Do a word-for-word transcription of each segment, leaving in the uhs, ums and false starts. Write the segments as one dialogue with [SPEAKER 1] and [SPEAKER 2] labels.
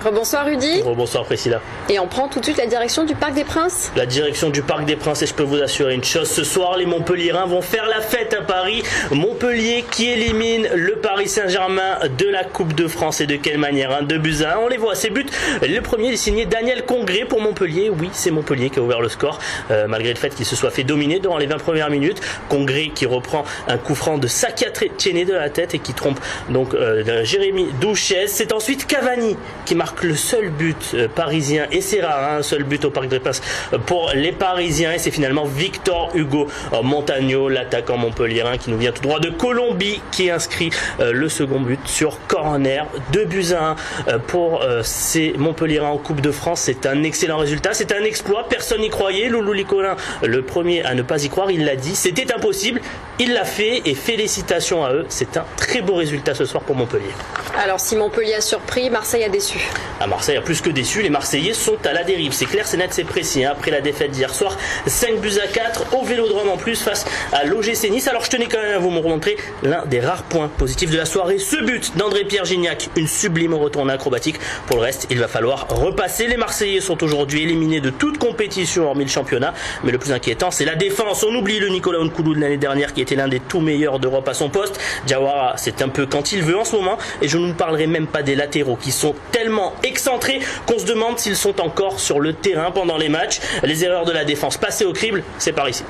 [SPEAKER 1] Bonsoir Rudy.
[SPEAKER 2] Bonsoir Priscilla.
[SPEAKER 1] Et on prend tout de suite la direction du Parc des Princes.
[SPEAKER 2] La direction du Parc des Princes, et je peux vous assurer une chose, ce soir les Montpelliérains vont faire la fête à Paris. Montpellier qui élimine le Paris Saint-Germain de la Coupe de France, et de quelle manière, hein, deux buts à un. On les voit, ces buts, le premier est signé Daniel Congré pour Montpellier. Oui, c'est Montpellier qui a ouvert le score, euh, malgré le fait qu'il se soit fait dominer durant les vingt premières minutes. Congré qui reprend un coup franc de Sakiatré-Tiéné de la tête et qui trompe donc euh, Jérémy Douchez. C'est ensuite Cavani qui marque le seul but euh, parisien, et c'est rare, hein, un seul but au Parc des Princes euh, pour les Parisiens, et c'est finalement Victor Hugo euh, Montagno, l'attaquant montpelliérain qui nous vient tout droit de Colombie, qui inscrit euh, le second but sur corner. Deux buts à un euh, pour euh, ces Montpelliérains en Coupe de France. C'est un excellent résultat, c'est un exploit, personne n'y croyait. Loulou Licolin, le premier à ne pas y croire, il l'a dit, c'était impossible, il l'a fait, et félicitations à eux, c'est un très beau résultat ce soir pour Montpellier.
[SPEAKER 1] Alors si Montpellier a surpris, Marseille a déçu.
[SPEAKER 2] À Marseille a plus que déçu, les Marseillais sont à la dérive, c'est clair, c'est net, c'est précis, hein. Après la défaite d'hier soir, cinq buts à quatre au Vélodrome en plus face à l'O G C Nice. Alors je tenais quand même à vous montrer l'un des rares points positifs de la soirée, ce but d'André-Pierre Gignac, une sublime retournée acrobatique. Pour le reste, il va falloir repasser. Les Marseillais sont aujourd'hui éliminés de toute compétition hormis le championnat, mais le plus inquiétant c'est la défense. On oublie le Nicolas Nkoulou de l'année dernière qui était l'un des tout meilleurs d'Europe à son poste. Diawara, c'est un peu quand il veut en ce moment, et je ne vous parlerai même pas des latéraux qui sont tellement excentrés qu'on se demande s'ils sont encore sur le terrain pendant les matchs. Les erreurs de la défense passées au crible, c'est par ici.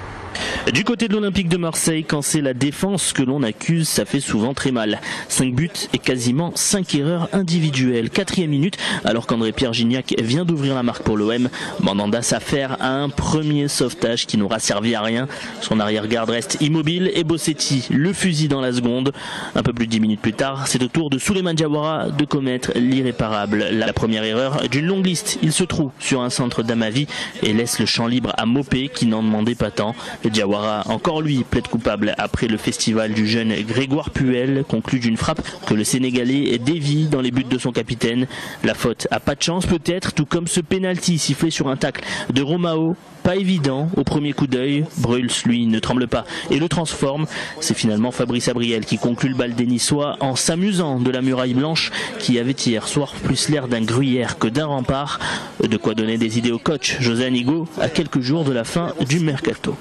[SPEAKER 3] Du côté de l'Olympique de Marseille, quand c'est la défense que l'on accuse, ça fait souvent très mal. cinq buts et quasiment cinq erreurs individuelles. Quatrième minute, alors qu'André-Pierre Gignac vient d'ouvrir la marque pour l'O M, Mandanda s'affaire à un premier sauvetage qui n'aura servi à rien. Son arrière-garde reste immobile et Bossetti le fusille dans la seconde. Un peu plus de dix minutes plus tard, c'est au tour de Souleymane Diawara de commettre l'irréparable. La première erreur d'une longue liste, il se trouve sur un centre d'Amavi et laisse le champ libre à Mopé qui n'en demandait pas tant. Diawara, encore lui, plaide coupable après le festival du jeune Grégoire Puel, conclu d'une frappe que le Sénégalais dévie dans les buts de son capitaine. La faute a pas de chance peut-être, tout comme ce pénalty sifflé sur un tacle de Romao. Pas évident au premier coup d'œil. Bruls, lui, ne tremble pas et le transforme. C'est finalement Fabrice Abriel qui conclut le bal des Niçois en s'amusant de la muraille blanche qui avait hier soir plus l'air d'un gruyère que d'un rempart. De quoi donner des idées au coach José Anigo à quelques jours de la fin du mercato.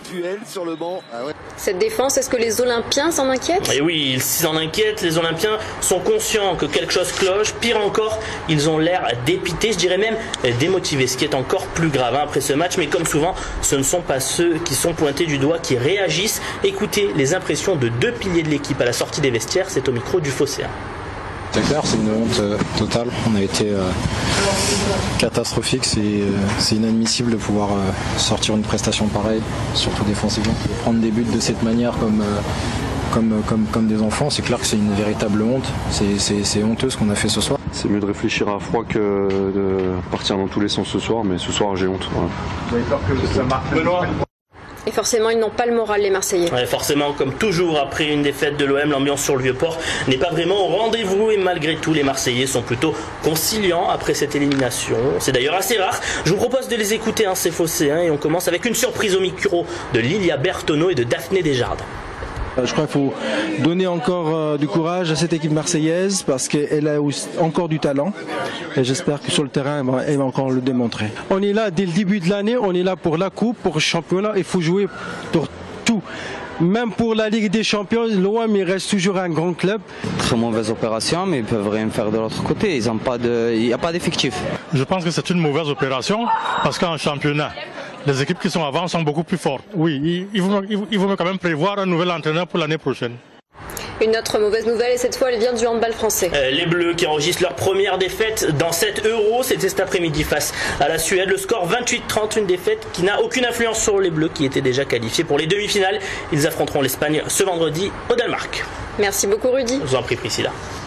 [SPEAKER 1] Cette défense, est-ce que les Olympiens s'en inquiètent?
[SPEAKER 2] Et oui, ils s'en inquiètent. Les Olympiens sont conscients que quelque chose cloche. Pire encore, ils ont l'air dépités, je dirais même démotivés, ce qui est encore plus grave, hein, après ce match. Mais comme souvent, ce ne sont pas ceux qui sont pointés du doigt qui réagissent. Écoutez les impressions de deux piliers de l'équipe à la sortie des vestiaires, c'est au micro du Phocéen.
[SPEAKER 4] C'est clair, c'est une honte euh, totale. On a été euh, catastrophique. C'est euh, c'est inadmissible de pouvoir euh, sortir une prestation pareille, surtout défensivement. Prendre des buts de cette manière comme, euh, comme, comme, comme des enfants, c'est clair que c'est une véritable honte. C'est honteux ce qu'on a fait ce soir.
[SPEAKER 5] C'est mieux de réfléchir à froid que de partir dans tous les sens ce soir, mais ce soir j'ai honte. Voilà.
[SPEAKER 6] Vous avez peur que ça marque Benoît ?
[SPEAKER 1] Et forcément, ils n'ont pas le moral, les Marseillais.
[SPEAKER 2] Ouais, forcément, comme toujours, après une défaite de l'O M, l'ambiance sur le Vieux-Port n'est pas vraiment au rendez-vous. Et malgré tout, les Marseillais sont plutôt conciliants après cette élimination. C'est d'ailleurs assez rare. Je vous propose de les écouter, hein, ces Phocéens. Et on commence avec une surprise au micro de Lilia Bertoneau et de Daphné Desjardins.
[SPEAKER 7] Je crois qu'il faut donner encore euh, du courage à cette équipe marseillaise parce qu'elle a encore du talent et j'espère que sur le terrain elle va, elle va encore le démontrer. On est là dès le début de l'année, on est là pour la coupe, pour le championnat, il faut jouer pour tout. Même pour la Ligue des Champions, l'O M il reste toujours un grand club.
[SPEAKER 8] Très mauvaise opération, mais ils peuvent rien faire de l'autre côté. Ils ont pas de, il n'y a pas d'effectif.
[SPEAKER 9] Je pense que c'est une mauvaise opération parce qu'en championnat, les équipes qui sont avant sont beaucoup plus fortes. Oui, il vaut, il vaut quand même prévoir un nouvel entraîneur pour l'année prochaine.
[SPEAKER 1] Une autre mauvaise nouvelle, et cette fois elle vient du handball français.
[SPEAKER 2] Euh, les Bleus qui enregistrent leur première défaite dans cet Euro, c'était cet après-midi face à la Suède. Le score vingt-huit trente, une défaite qui n'a aucune influence sur les Bleus qui étaient déjà qualifiés pour les demi-finales. Ils affronteront l'Espagne ce vendredi au Danemark.
[SPEAKER 1] Merci beaucoup Rudy.
[SPEAKER 2] Je vous en prie Priscilla.